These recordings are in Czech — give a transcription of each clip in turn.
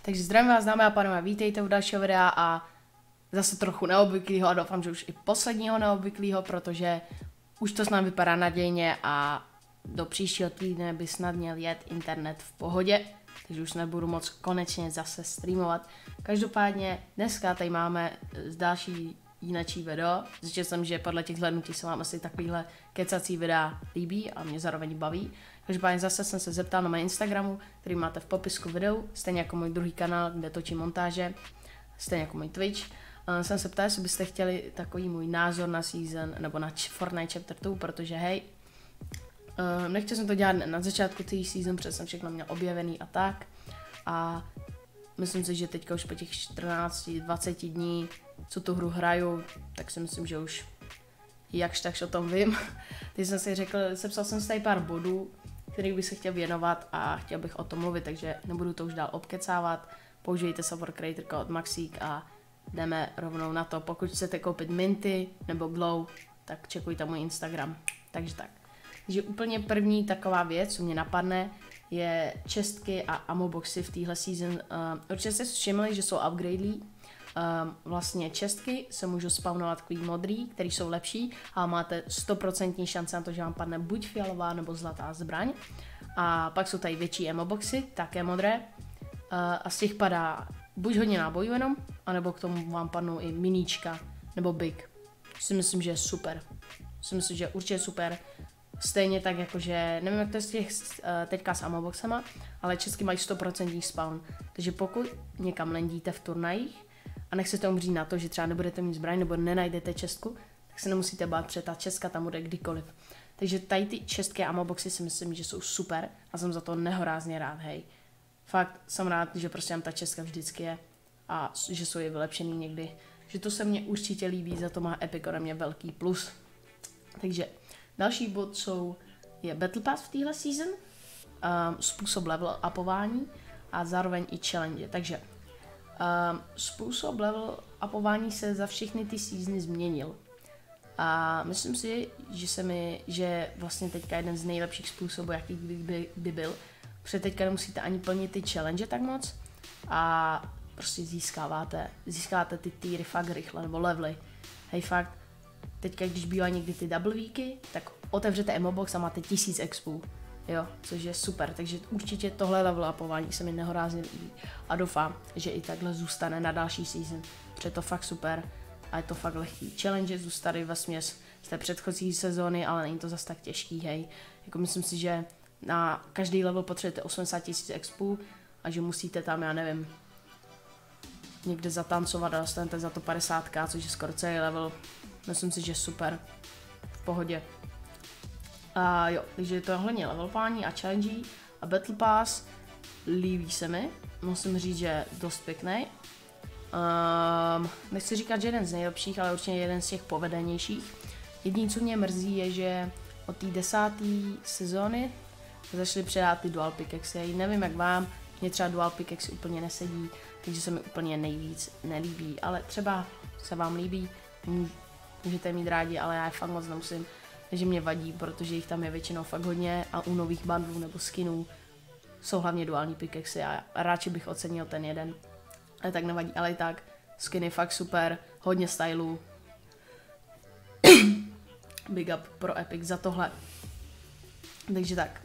Takže zdravím vás, dámy a pánové, vítejte u dalšího videa a zase trochu neobvyklého a doufám, že už i posledního neobvyklého, protože už to snad vypadá nadějně a do příštího týdne by snad měl jet internet v pohodě, takže už nebudu moc konečně zase streamovat. Každopádně dneska tady máme další jinačí video. Zjistil jsem, že podle těch hlednutí se vám asi takovýhle kecací videa líbí a mě zároveň baví. Každopádně zase jsem se zeptal na mé Instagramu, který máte v popisku videu, stejně jako můj druhý kanál, kde točím montáže, stejně jako můj Twitch. Jsem se ptal, jestli byste chtěli takový můj názor na season, nebo na Fortnite Chapter 2, protože hej, nechtěl jsem to dělat na začátku té season, protože jsem všechno měl objevený a tak. A myslím si, že teďka už po těch 14-20 dní, co tu hru hraju, tak si myslím, že už jakž takž o tom vím. Teď jsem si řekl, sepsal jsem si tady pár bodů, kterých bych se chtěl věnovat a chtěl bych o tom mluvit, takže nebudu to už dál obkecávat. Použijte Support Creator kód Maxík a jdeme rovnou na to. Pokud chcete koupit minty nebo glow, tak čekujte můj Instagram. Takže tak. Takže úplně první taková věc, co mě napadne, je čestky a ammo boxy v téhle season. Určitě jste si všimli, že jsou upgradelí. Vlastně čestky se můžou spawnovat takový modrý, který jsou lepší a máte 100% šance na to, že vám padne buď fialová nebo zlatá zbraň. A pak jsou tady větší ammo boxy, také modré. A z těch padá buď hodně nábojů jenom, anebo k tomu vám padnou i miníčka nebo big. Si myslím, že je super. Si myslím, že je určitě super. Stejně tak jakože, nevím jak to je z těch teďka s ammo boxama, ale česky mají 100% spawn. Takže pokud někam lendíte v turnajích a nechcete umřít na to, že třeba nebudete mít zbraň nebo nenajdete čestku, tak se nemusíte bát, protože ta česka tam bude kdykoliv. Takže tady ty čestky a ammo boxy si myslím, že jsou super a jsem za to nehorázně rád, hej. Fakt jsem rád, že prostě tam ta česka vždycky je a že jsou je vylepšený někdy. Že to se mně určitě líbí, za to má Epic ode mě velký plus. Takže další bod je Battle Pass v téhle season, způsob level upování a zároveň i challenge. Takže způsob level upování se za všechny ty seasony změnil. A myslím si, že vlastně teďka jeden z nejlepších způsobů, jaký by byl, protože teďka nemusíte ani plnit ty challenge tak moc a prostě získáváte ty týry fakt rychle, nebo levely. Hej fakt, teďka když bývají někdy ty double weeky, tak otevřete ammo box a máte 1000 expů, jo, což je super, takže určitě tohle level upování se mi nehorázně líbí a doufám, že i takhle zůstane na další season, protože je to fakt super a je to fakt lehký. Challenge zůstaly vesměs z té předchozí sezóny, ale není to zas tak těžký, hej, jako myslím si, že na každý level potřebujete 80 000 expů a že musíte tam, já nevím, někde zatancovat a dostanete za to 50k, což je skoro celý level. Myslím si, že super, v pohodě. A jo, takže to je hlavně levelování a challenge a Battle Pass líbí se mi, musím říct, že je dost pěkný. Nechci říkat, že jeden z nejlepších, ale určitě jeden z těch povedenějších. Jediné, co mě mrzí, je, že od té 10. sezóny začali přidávat ty dual pickaxe. Nevím jak vám, mě třeba dual pickaxe úplně nesedí, takže se mi úplně nejvíc nelíbí, ale třeba se vám líbí, můžete mít rádi, ale já je fakt moc nemusím, takže mě vadí, protože jich tam je většinou fakt hodně a u nových bundlů nebo skinů jsou hlavně duální pickaxe a radši bych ocenil ten jeden. Ale tak nevadí, ale i tak, skin je fakt super, hodně stylů. Big up pro Epic za tohle. Takže tak.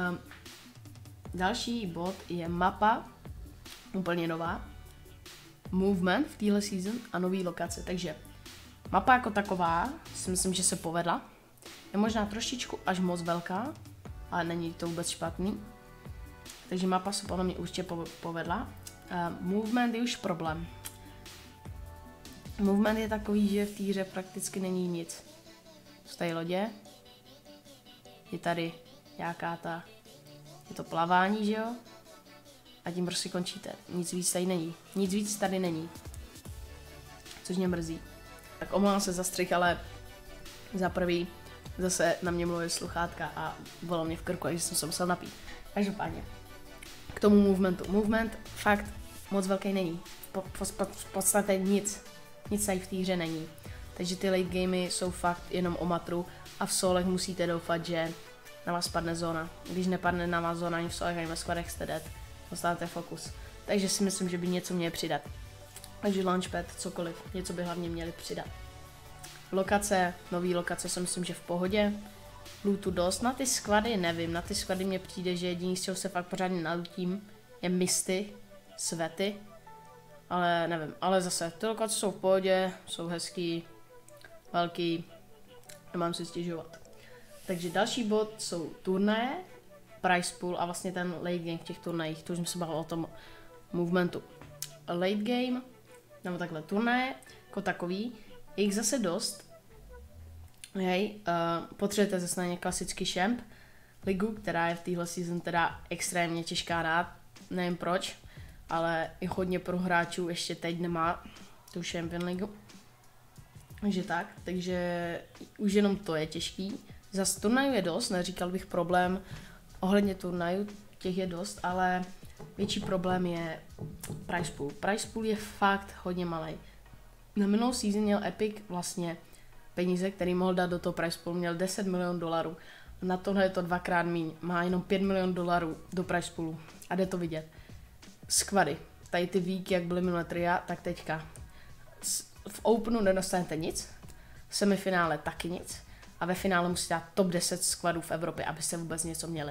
Další bod je mapa, úplně nová. Movement v téhle season a nový lokace, takže mapa jako taková si myslím, že se povedla. Je možná trošičku až moc velká, ale není to vůbec špatný. Takže mapa se podle mě určitě povedla. Movement je už problém. Movement je takový, že v té hře prakticky není nic. Jsou tady lodě. Je tady je to plavání, že jo? A tím prostě končíte. Nic víc tady není. Nic víc tady není. Což mě mrzí. Tak omlouvám se za střih, ale za prvý zase na mě mluví sluchátka a volal mě v krku, takže jsem se musel napít. Každopádně k tomu movementu. Movement fakt moc velký není. V podstatě nic tady v té hře není. Takže ty late gamey jsou fakt jenom o matru a v solech musíte doufat, že na vás padne zóna. Když nepadne na vás zóna ani v solech, ani ve squadech jste dead. Dostáváte fokus. takže si myslím, že by něco měli přidat. Takže Launchpad, cokoliv, něco by hlavně měli přidat. Lokace, nový lokace si myslím, že v pohodě. Lootu dost, na ty sklady nevím, na ty sklady mně přijde, že jediný, z čeho se fakt pořádně nalutím, je misty, svety, ale nevím, ale zase, ty lokace jsou v pohodě, jsou hezký, velký, nemám si stěžovat. Takže další bod jsou turnaje, prize pool a vlastně ten late game v těch turnajích, to už jsem se bavil o tom movementu. Late game, nebo takhle turnaje, jako takový, je jich zase dost. Hej, potřebujete zase na ně klasický champ ligu, která je v téhle season teda extrémně těžká hrát, nevím proč, ale i hodně pro hráčů ještě teď nemá tu Champion ligu. Takže tak, takže už jenom to je těžký. Zas turnajů je dost, neříkal bych problém ohledně turnajů, těch je dost, ale větší problém je prize pool. Prize pool je fakt hodně malý. Na minulou season měl Epic vlastně peníze, který mohl dát do toho prize poolu, měl 10 milionů dolarů. Na tohle je to dvakrát míň, má jenom 5 milionů dolarů do prize poolu a jde to vidět. Squady, tady ty víky, jak byly minulé tria, tak teďka. V Openu nedostanete nic, v semifinále taky nic a ve finále musíte dát top 10 squadů v Evropě, abyste vůbec něco měli.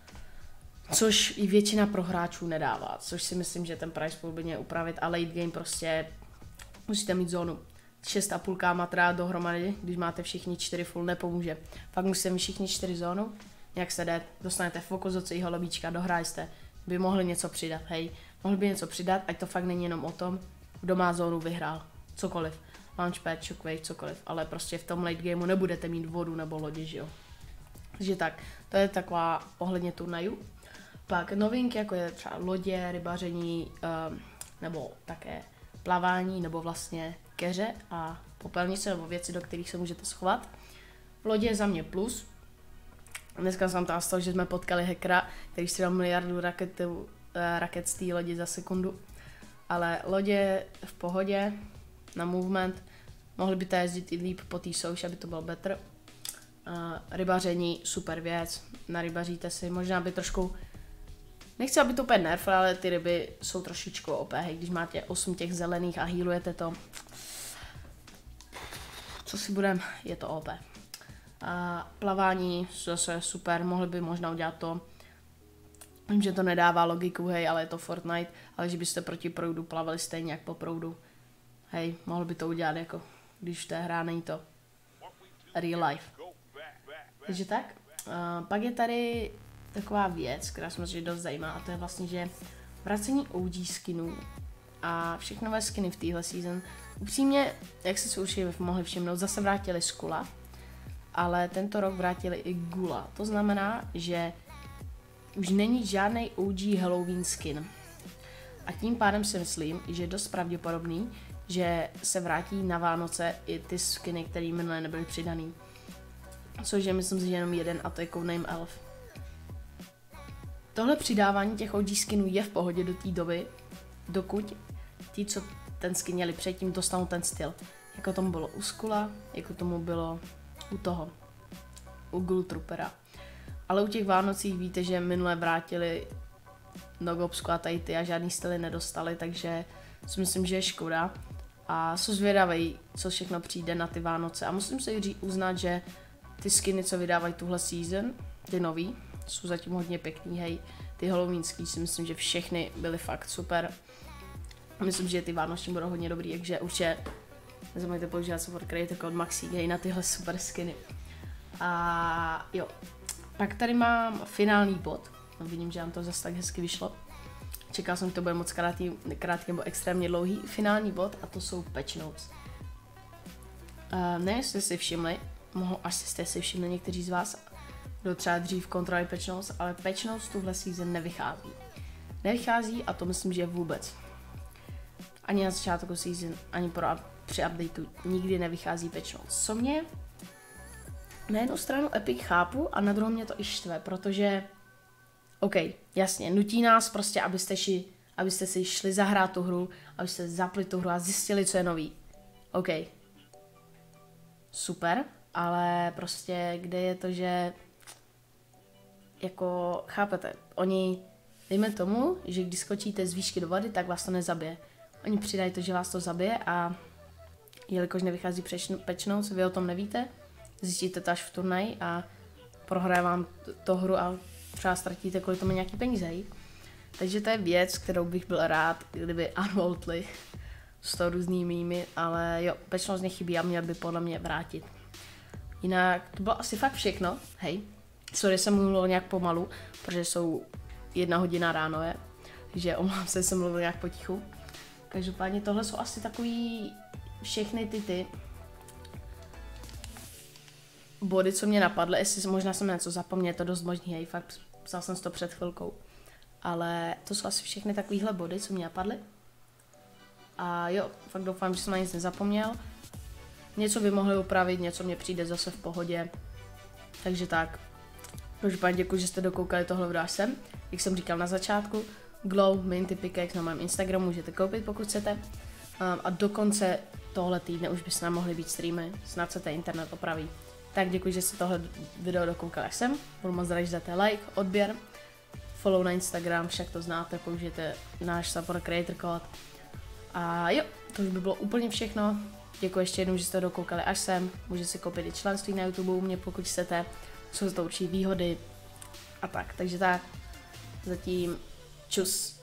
Což i většina prohráčů nedává, což si myslím, že ten prize pool by měl upravit a late game prostě musíte mít zónu. 6,5 km dohromady, když máte všichni 4 full, nepomůže. Fakt musíte mít všichni 4 zónu, jak se jde, dostanete fokus do celého lobíčka, dohrajste, by mohli něco přidat, hej. Mohli by něco přidat, ať to fakt není jenom o tom, kdo má zónu vyhrál, cokoliv. Launchpad, shockwave, cokoliv, ale prostě v tom late gameu nebudete mít vodu nebo lodi, že jo. Takže tak, to je taková ohledně turnajů. Pak novinky, jako je třeba lodě, rybaření, nebo také plavání, nebo vlastně keře a popelnice, nebo věci, do kterých se můžete schovat. Lodě je za mě plus. Dneska jsem tam z toho, že jsme potkali hackera, který střílel miliardu raket z té lodi za sekundu. Ale lodě v pohodě, na movement, mohli by to jezdit i líp po té souši, aby to bylo better. Rybaření, super věc, narybaříte si, možná by trošku, nechci, aby to úplně nerf, ale ty ryby jsou trošičku OP, hej, když máte 8 těch zelených a healujete to, co si budem, je to OP. Plavání, zase super, mohli by možná udělat to, vím, že to nedává logiku, hej, ale je to Fortnite, ale že byste proti proudu plavali stejně jak po proudu. Hej, mohl by to udělat jako, když v té hra není to real life. Takže tak, pak je tady taková věc, která se mě dost zajímá, a to je vlastně, že vracení OG skinů a všechny nové skiny v téhle season, upřímně, jak se si určitě mohli všimnout, zase vrátili Skula, ale tento rok vrátili i Gula. To znamená, že už není žádný OG Halloween skin. A tím pádem si myslím, že je dost pravděpodobný, že se vrátí na Vánoce i ty skiny, které minulé nebyly přidaný. Což je, myslím si, že jenom jeden, a to je Codename Elf. Tohle přidávání těch OG skinů je v pohodě do té doby, dokud ti, co ten skin měli předtím, dostanou ten styl. Jako tomu bylo u Skula, jako tomu bylo u Ghoul Troopera. Ale u těch Vánocích víte, že minule vrátili Nogobsku a tady ty a žádný styly nedostali, takže si myslím, že je škoda. A jsou zvědavý, co všechno přijde na ty Vánoce. A musím si uznat, že ty skiny, co vydávají tuhle season, ty nový, jsou zatím hodně pěkný, hej. Ty halloweenský si myslím, že všechny byly fakt super. Myslím, že ty vánoční budou hodně dobrý, takže určitě nezapomeňte používat support creator code Maxi, hej, na tyhle super skiny. A jo, pak tady mám finální bod. Vidím, že nám to zase tak hezky vyšlo. Čekal jsem, že to bude moc krátký nebo extrémně dlouhý. Finální bod, a to jsou patch notes. Ne, jestli jste si všimli, asi jste si všimli někteří z vás, kdo třeba dřív kontrolovali patch notes, ale patch notes tuhle season nevychází. Nevychází, a to myslím, že vůbec. Ani na začátku season, ani při updateu nikdy nevychází patch notes. Co mě na jednu stranu Epic chápu a na druhou mě to i štve, protože OK, jasně, nutí nás prostě, abyste si šli zahrát tu hru, abyste zapli tu hru a zjistili, co je nový. OK. Super, ale prostě kde je to, že jako, chápete, oni dejme tomu, že když skočíte z výšky do vody, tak vás to nezabije. Oni přidají to, že vás to zabije a jelikož nevychází patch notes, vy o tom nevíte, zjistíte to až v turnaji a prohraje vám to hru a třeba ztratíte kvůli tomu nějaký peníze. Takže to je věc, kterou bych byl rád, kdyby unvoltli s to různými mými, ale jo, patch notes nechybí a měl by podle mě vrátit. Jinak to bylo asi fakt všechno, hej. Sorry, jsem mluvil nějak pomalu, protože jsou 1 hodina ráno, je. Takže omlouvám se, jsem mluvil nějak potichu. Každopádně tohle jsou asi takový všechny ty body, co mě napadly. Jestli možná jsem něco zapomněl, to dost možný, hej, fakt psal jsem si to před chvilkou. Ale to jsou asi všechny takovýhle body, co mě napadly. A jo, fakt doufám, že jsem na nic nezapomněl. Něco by mohli upravit, něco mě přijde zase v pohodě. Takže tak. Každopádně děkuji, že jste dokoukali tohle video až sem. Jak jsem říkal na začátku, Glow Minty Pickaxe na mém Instagramu můžete koupit, pokud chcete. A do konce tohle týdne už by snad mohly být streamy, snad se ten internet opraví. Tak děkuji, že jste tohle video dokoukali až sem. Budu moc rád, že dáte like, odběr, follow na Instagram, však to znáte, použijete náš support creator code. A jo, to už by bylo úplně všechno. Děkuji ještě jednou, že jste dokoukali až sem. Můžete si koupit i členství na YouTube u mě, pokud chcete. Jsou to určitě výhody a tak. Takže tak, zatím čus.